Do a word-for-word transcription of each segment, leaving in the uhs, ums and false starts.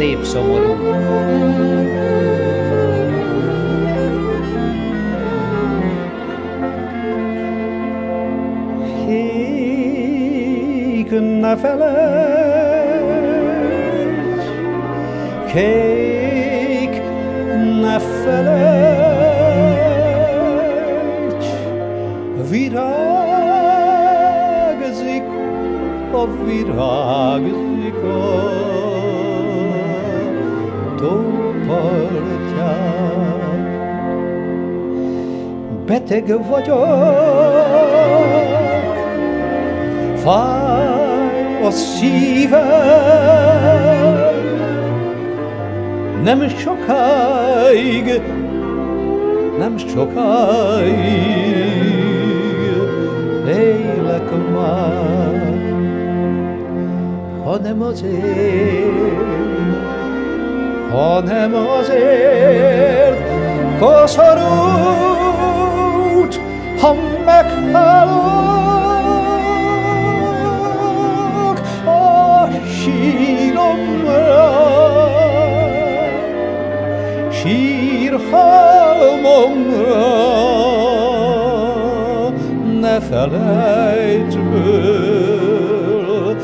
szép szomorú. Kék, ne felejts, kék, ne felejts, virágzik, a virágzik a tópartján. Beteg vagyok, fáj a szívem, nem sokáig, nem sokáig élek már, hanem azért, hanem azért koszorút, ha meghalok a síromra, sírhalmomra. Ne felejtsd föl,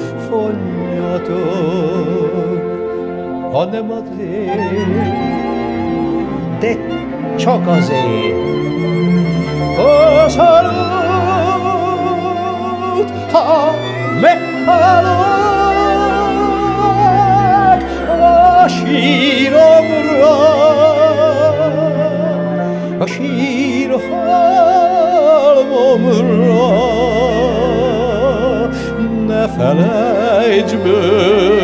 fonjatok, hanem azért, de csak azért. Koszorút, ha meghalok a síromra, a sírhalmomra. Ne felejtsd föl,